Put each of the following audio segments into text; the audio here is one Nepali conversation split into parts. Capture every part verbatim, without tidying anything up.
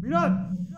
विनोद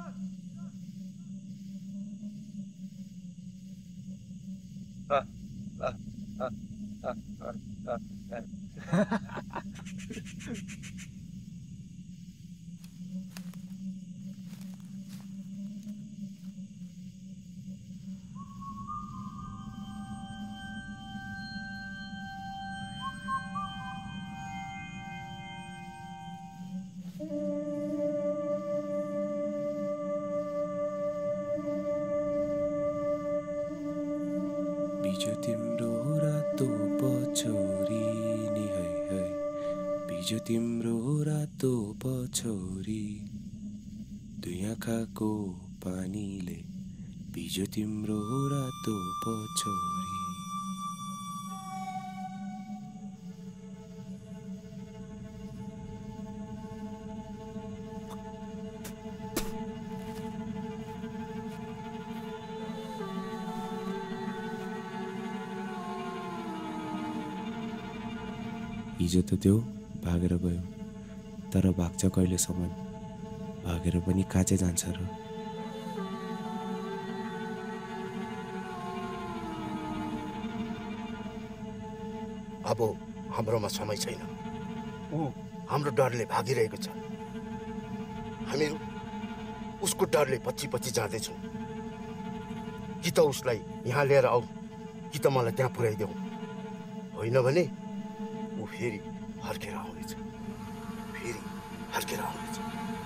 बिजो तिम्रो रातो पछौरी नि है है बिजो तिम्रो रातो पछौरी दुई आँखाको पानीले बिजो तिम्रो रातो पछौरी हिजो त त्यो भागेर गयो तर भाग्छ कहिलेसम्म भागेर पनि काचे जान्छ र अब हाम्रोमा समय छैन ऊ हाम्रो डरले भागिरहेको छ हामीहरू उसको डरले पछि पछि जाँदैछौँ कि त उसलाई यहाँ लिएर आऊ कि त मलाई त्यहाँ पुर्याइदेऊ होइन भने ऊ फेरि फर्केर आउनेछ फेरि फर्केर आउनेछ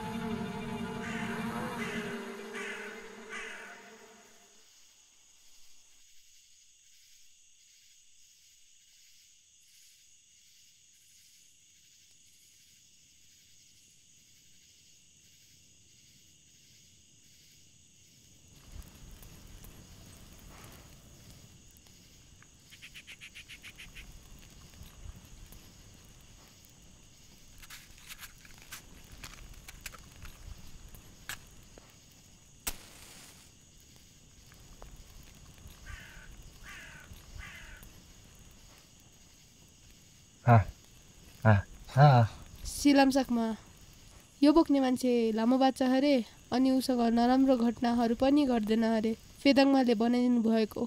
सिलामसाकमा यो बोक्ने मान्छे लामो बाचा अरे अनि उसँग नराम्रो घटनाहरू पनि गर्दैन अरे फेदाङमाले बनाइदिनु भएको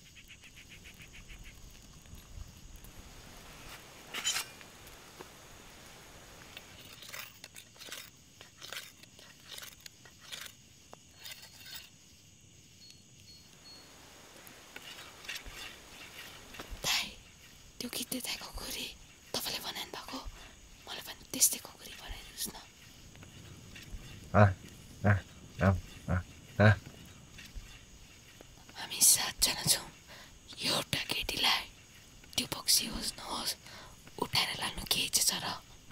त्यो गीत देखाएको खुरी तपाईँले बनाइनु भएको मलाई पनि त्यस्तै खुकुरी बनाइदिनुहोस् न हामी सातजना छौँ एउटा केटीलाई त्यो पक्षी होस् नहोस् उठाएर लानु के छ र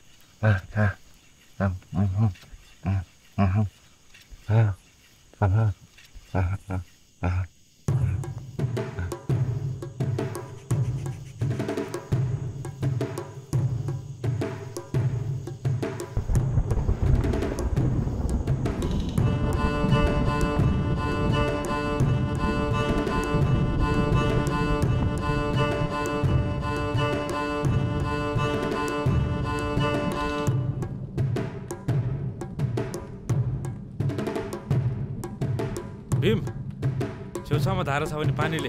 भीम छेउछाउमा धारा छ भने पानीले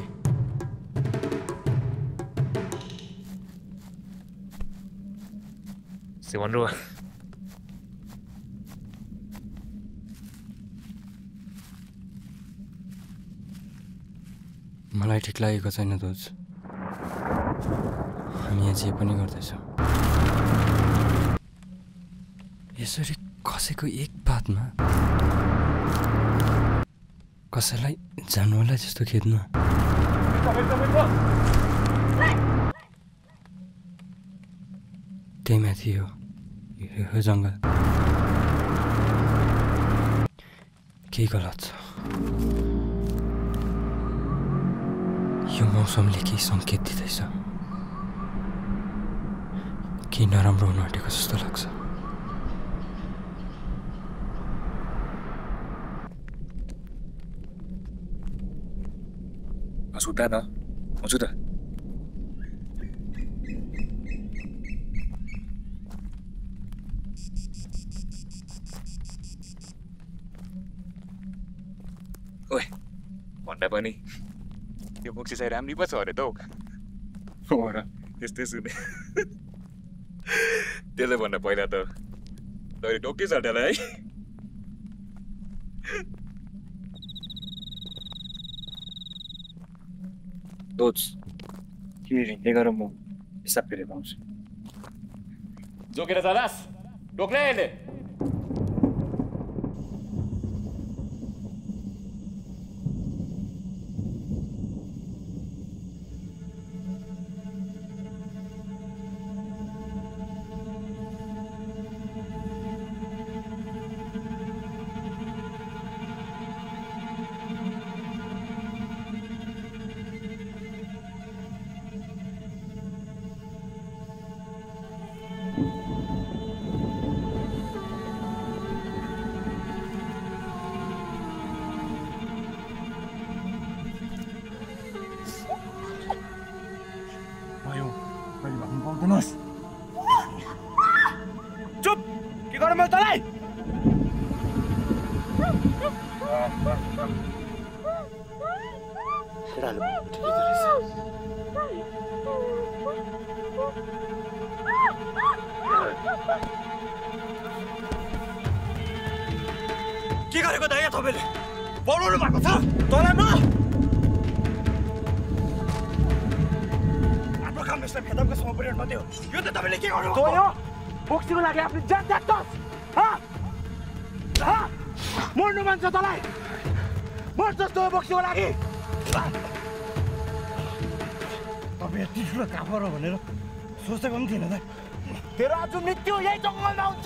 सेवन रुवा मलाई ठिक लागेको छैन दोज हामी यहाँ जे पनि गर्दैछौँ यसरी कसैको एक बातमा कसैलाई जान्नुलाई जस्तो खेद्नु त्यही माथि हो यो जङ्गल केही गलत छ यो मौसमले केही सङ्केत दिँदैछ केही नराम्रो हुन आँटेको जस्तो लाग्छ सुता न हुन्छ त भन्दा पनि यो बोक्सी चाहिँ राम्री पो छ अरे त हौ हो र त्यस्तै सुने त्यसले भन्दा पहिला त तैँले टोक्कै छाटेला है दोज के हिँड्दै गर म हिसाब फेरि पाउँछु जोकेर जालास टोक्ने अहिले चुप के गरौँ मैले तँलाई के गरेको दाइ तपाईँले पढाउनु भएको छ तँलाई म हाम्रो काम यसलाई फेदमको समूह पिरियड मात्रै हो यो त तपाईँले के गर्नु तँ यो बोक्सीको लागि आफ्नो जान जाँदोस् मर्नु मन छ तँलाई मर्छस् तँ बोक्सीको लागि तपाईँ यति ठुलो काफर हो भनेर सोचेको पनि थिएन त तेरो आज मृत्यु यही जङ्गलमा हुन्छ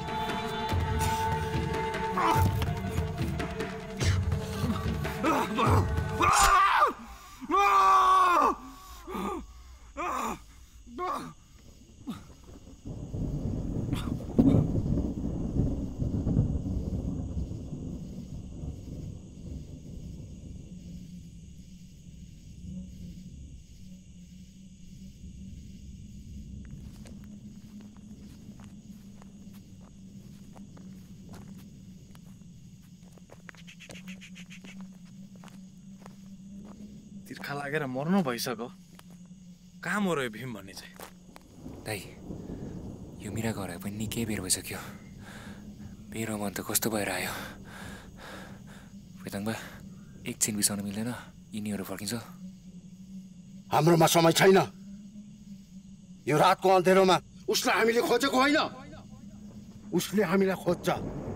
तिर्खा लागेर मर्नु भइसक्यो कहाँ मर्यो यो भीम भन्ने चाहिँ दाइ यो मेरा घर पनि निकै बेर भइसक्यो मेरो मन त कस्तो भएर आयो वेदाङ बा एकछिन बिसाउन मिल्दैन यिनीहरू फर्किन्छ हाम्रोमा समय छैन यो रातको अँधेरोमा उसलाई हामीले खोजेको होइन उसले हामीलाई खोज्छ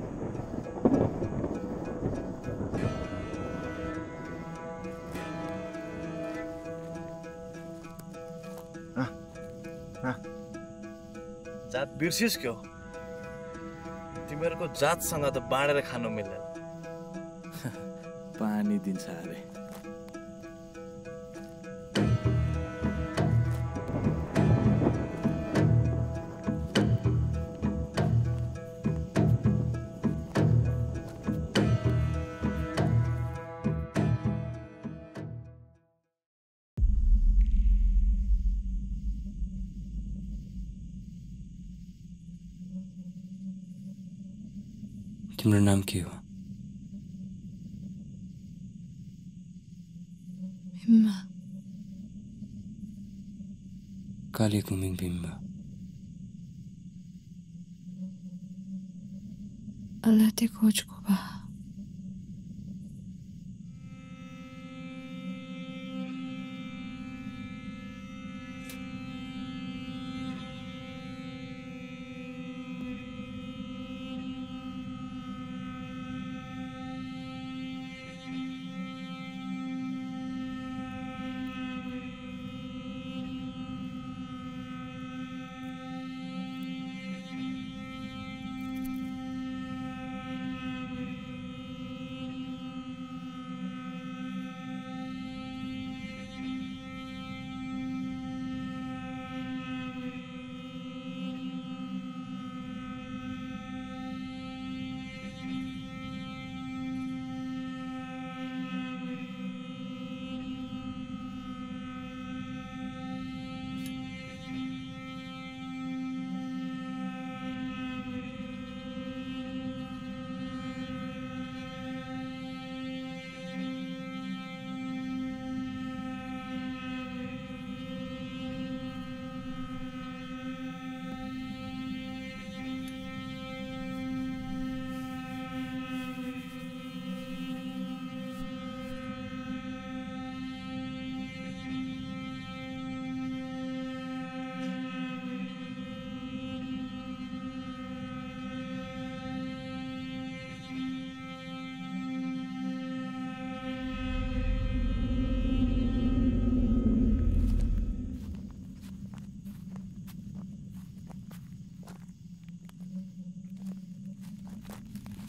जात बिर्सिस् क्यो तिमीहरूको जातसँग त बाँडेर खानु मिल्दैन पानी दिन्छ अरे तिम्रो नाम के हो भीम्मा काले कुमिङ भीम्मा अलते खोजको बा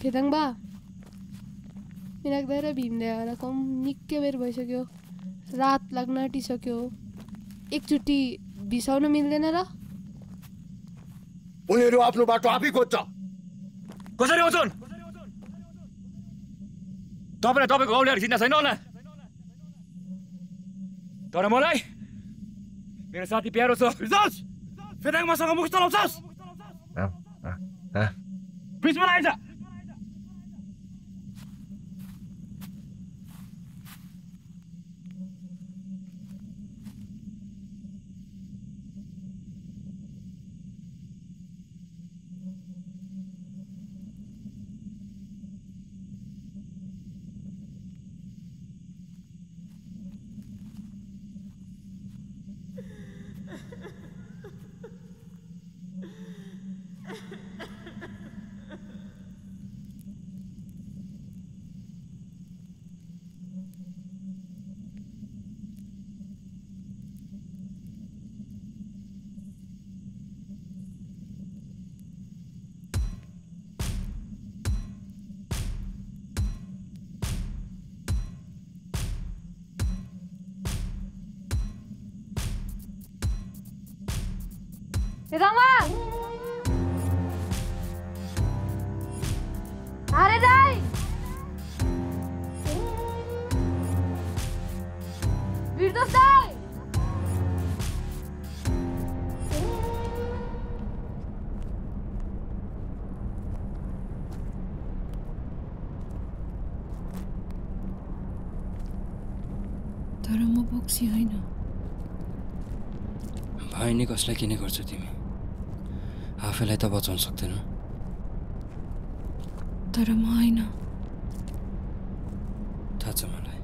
फेदाङ बा मिनाक्दा र भीमले आएर कम निकै बेर भइसक्यो रात लाग्न आँटिसक्यो एकचोटि बिसाउन मिल्दैन र उनीहरू आफ्नो बाटो आफै खोज्छ कसरी आउँछन् तपाईँलाई तपाईँको औलियाहरू चिन्ता छैन होला तर मलाई मेरो साथी प्यारो छ फेदाङ मसँग मुख चलाउँछस् बिचमा आइज फेदाङमा अरे दाइ बिर्दोस दाइ तर म बोक्सी होइन भाइ नि कसलाई किन गर्छौ तिमी आफैलाई त बचाउन सक्दैनौ तर म होइन थाहा छ मलाई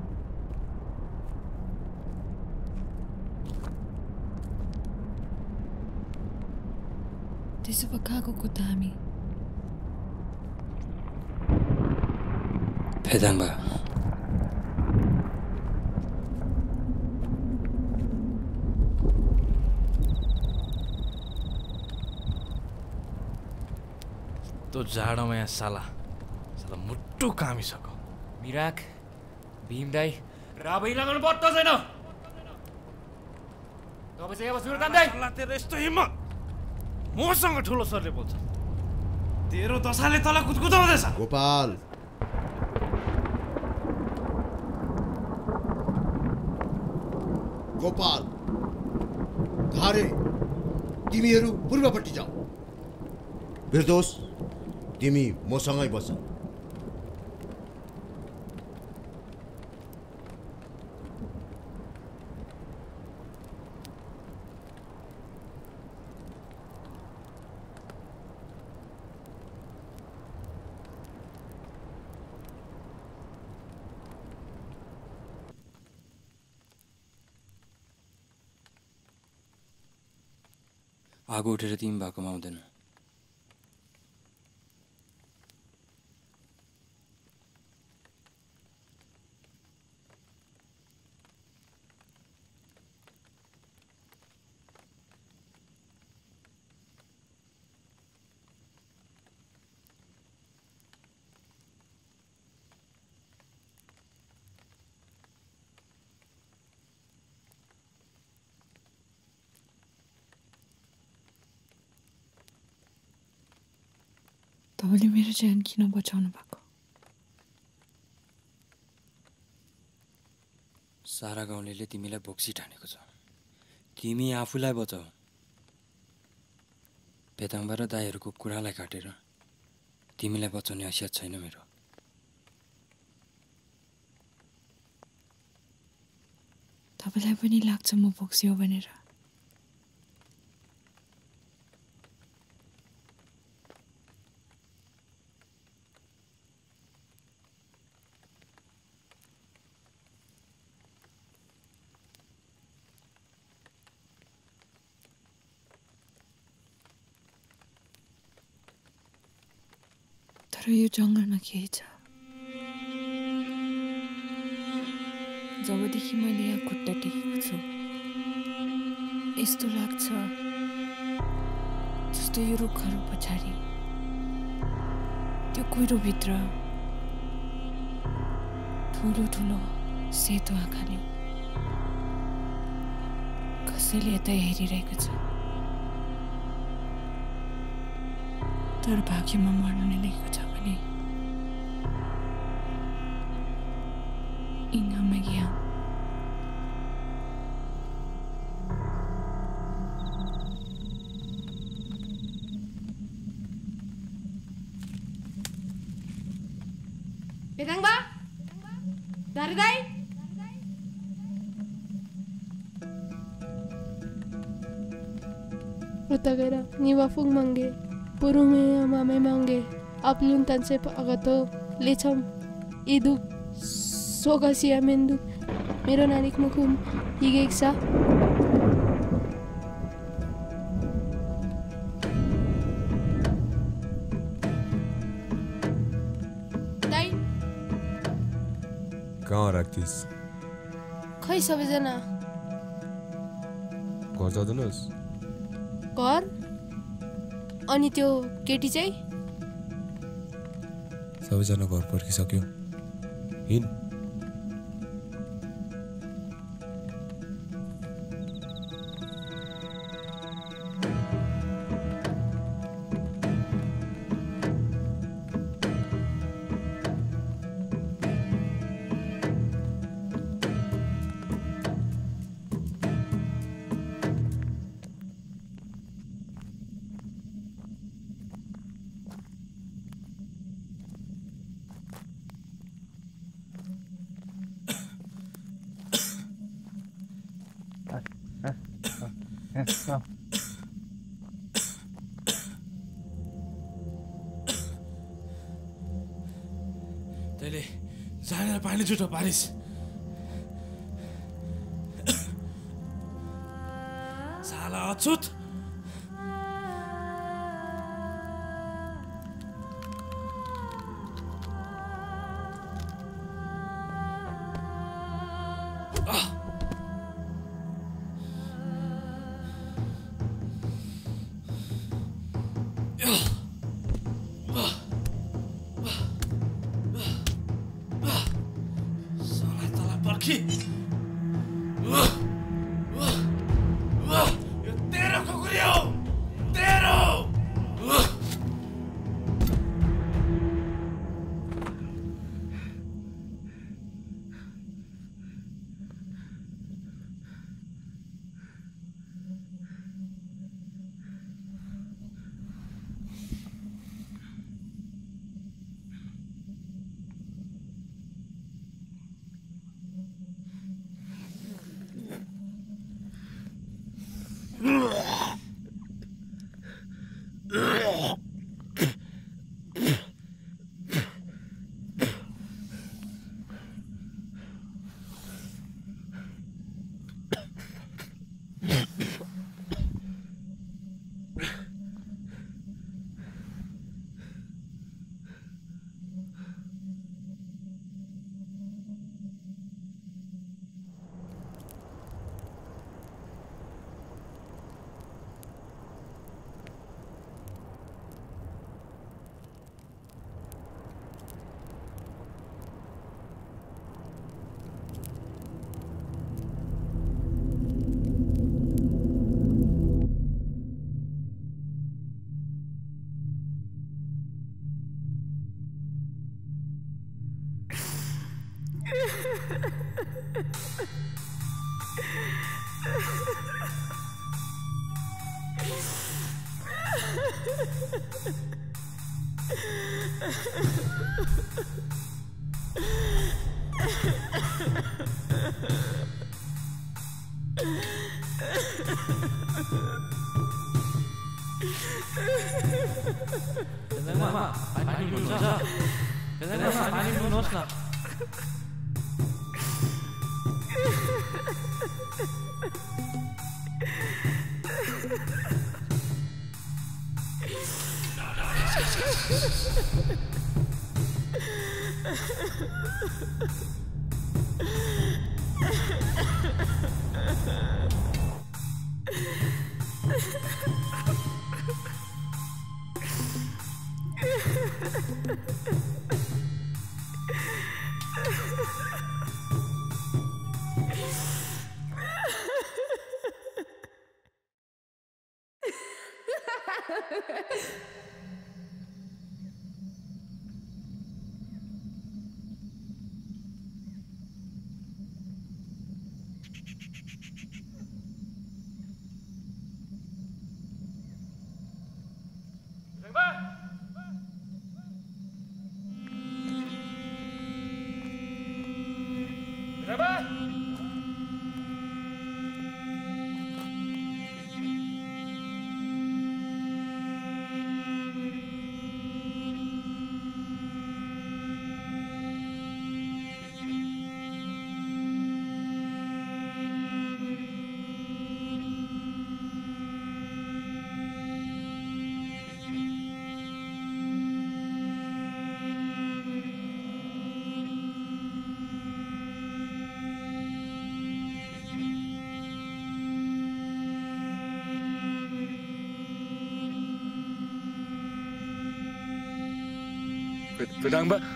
त्यसो भए कहाँ गएको त हामी फेदाङबा तो जाडोमा यहाँ साला साला मुट्टु कामिसक्यो मिराक भीम दाई राबै लगाउनु पर्छ छैन तपाईँ चाहिँ अब सुरु कान्दै तेरो यस्तो हिम्मत मसँग ठुलो सरले बोल्छ तेरो दशाले तल कुदकुदाउँदैछ गोपाल गोपाल धारे तिमीहरू पूर्वपट्टि जाऊ बिर्दोस तिमी मसँगै बस आगो उठेर तिमी भएकोमा आउँदैन तपाईँले मेरो ज्यान किन बचाउनु भएको सारा गाउँले तिमीलाई बोक्सी ठानेको छ तिमी आफूलाई बचाऊ पेताङ्बा र दाईहरूको कुरालाई काटेर तिमीलाई बचाउने हैसियत छैन मेरो तपाईँलाई पनि लाग्छ म बोक्सी हो भनेर तर यो जङ्गलमा केही छ जबदेखि मैले यहाँ खुट्टा टेकेको छु यस्तो लाग्छ जस्तो यो रुखहरू पछाडि त्यो कुहिरोभित्र ठुलो ठुलो सेतो आँखाले कसैले यतै हेरिरहेको छ। तर भाग्यमा मर्नु नै लेखेको छ भने इङ्गामा Pedang ba? Dari dai? Uta gera ni wafung mange purume mame mange aplun tanse agato lecham idu sogasia mendu मेरो नानीक मुखुम हिगेक छ। दाइ कहाँ राख्थिस्? खै सबैजना घर जाँदैनस्? घर अनि त्यो केटी चाहिँ सबैजना घर पर्खिसक्यो। हिँड। तैँले जानेर पानी जुठो पारिस। साला अछुत। Mama, pani munsa. Kenapa pani munosna? Pedang, Mbak.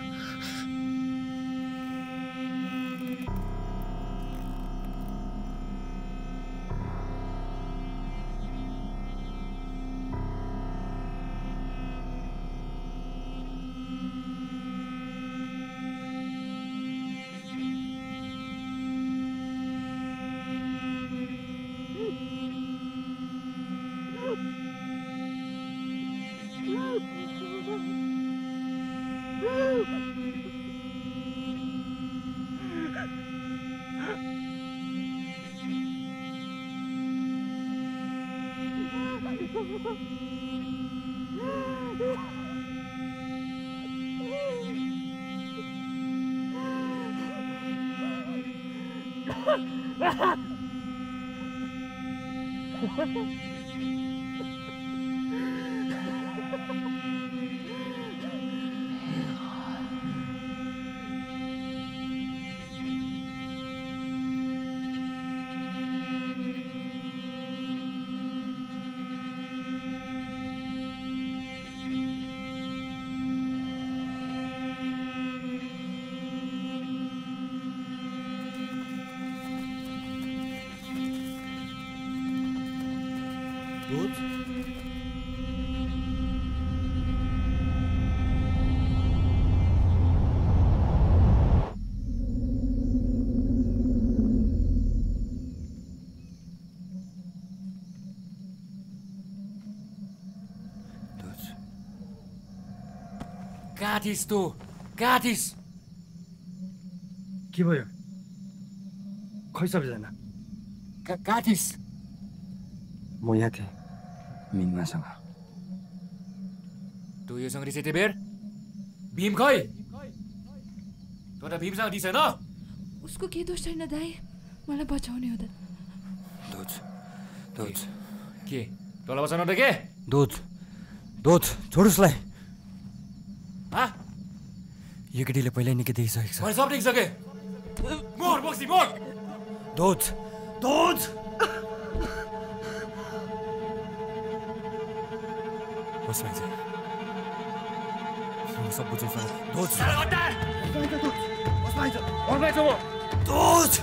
कहाँ थिइस् तँ? कहाँ थिइस्? के भयो? खै सबैजना? कहाँ थिइस्? म यहाँ थिएँ मिन्मासँग। तँ योसँग रिस यति बेर? भीम खै? तँ त भीमसँग रिस होइन? उसको के दोष छैन दाइ, मलाई बचाउने हो त। दोज दोज के तँलाई बचाउनु त के? दोज दोज छोड उसलाई। हाँ? यो केटीले पहिल्यै निकै देखिसकेको छ। मैले सब देखिसकेँ। मोड बक्सी मोड। दोज दोज बस भाइ चाहिँ म सब बुझ्छु सर। दोज बस भाइ छ बस भाइ छ म दोज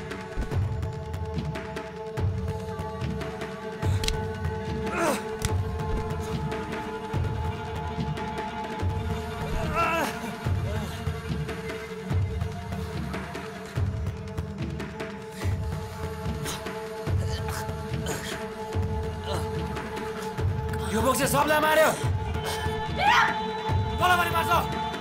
यो बक्सी सबलाई मार्यो। तँलाई पनि मार्छ।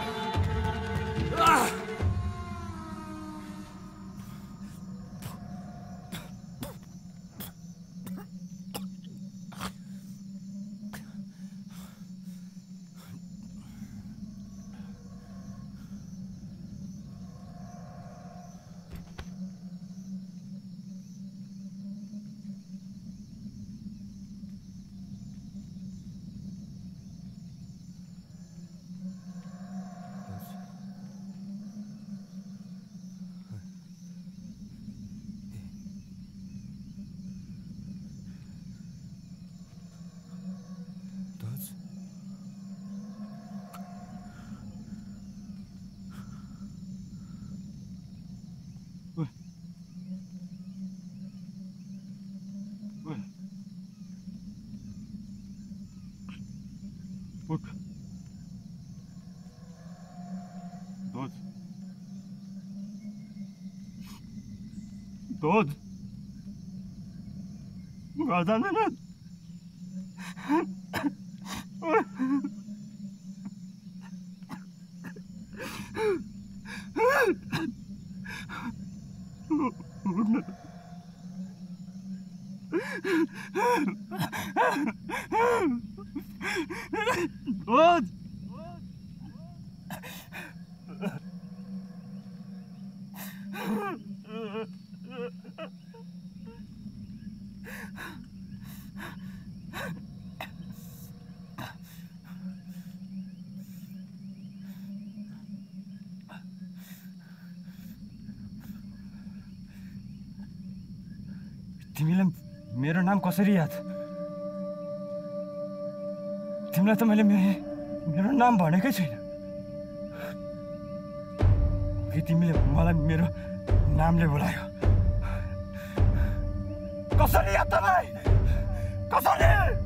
Look. Dod. Dod. घर जाँदैन What? तिमीलाई मेरो नाम कसरी याद तिमीलाई त मैले मेरो नाम भनेकै छैन कि तिमीले मलाई मेरो नामले बोलायो कसरी याद तँलाई कसरी